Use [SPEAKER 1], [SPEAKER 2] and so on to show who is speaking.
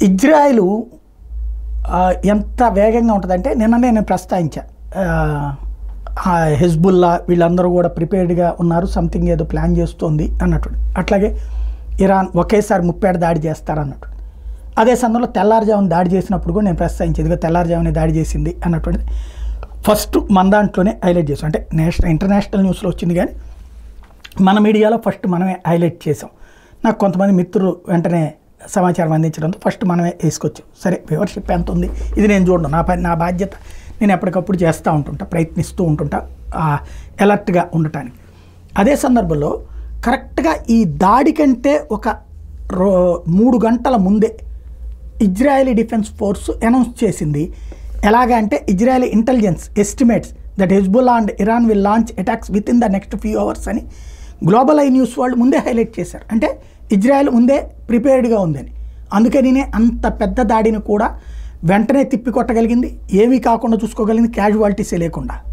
[SPEAKER 1] Israel ఎంత వేగంగా ఉంటుందంటే నిన్ననే నేను ప్రస్తావించా, హెజ్బుల్లా వీళ్ళందరూ కూడా ప్రిపేర్డ్గా ఉన్నారు, సంథింగ్ ఏదో ప్లాన్ చేస్తోంది అన్నట్టు. అట్లాగే ఇరాన్ ఒకేసారి 37 దాడి చేస్తారన్నట్టు. అదే సందర్భంలో తెల్లారుజామున దాడి చేసినప్పుడు కూడా నేను ప్రస్తావించేది, ఇదిగో తెల్లారుజామునే దాడి చేసింది అన్నటువంటిది ఫస్ట్ మన దాంట్లోనే హైలైట్ చేసాం. అంటే ఇంటర్నేషనల్ న్యూస్లో వచ్చింది కానీ మన మీడియాలో ఫస్ట్ మనమే హైలైట్ చేసాం. నాకు కొంతమంది మిత్రులు వెంటనే సమాచారం అందించడంతో ఫస్ట్ మనమే వేసుకొచ్చాం. సరే వ్యూవర్షిప్ ఎంత ఉంది ఇది నేను చూడను, నా బాధ్యత నేను ఎప్పటికప్పుడు చేస్తూ ఉంటుంటా, ప్రయత్నిస్తూ ఉంటుంటా అలర్ట్గా ఉండటానికి. అదే సందర్భంలో కరెక్ట్గా ఈ దాడి కంటే ఒక 3 గంటల ముందే ఇజ్రాయలీ డిఫెన్స్ ఫోర్స్ అనౌన్స్ చేసింది. ఎలాగా అంటే Israeli intelligence estimates that Hezbollah and Iran will launch attacks within the next few hours అని గ్లోబల్ ఐ న్యూస్ వాళ్ళు ముందే హైలైట్ చేశారు. అంటే ఇజ్రాయెల్ ముందే ప్రిపేర్డ్గా ఉందని. అందుకనినే అంత పెద్ద దాడిని కూడా వెంటనే తిప్పికొట్టగలిగింది, ఏమీ కాకుండా చూసుకోగలిగింది, క్యాజువాలిటీసే లేకుండా.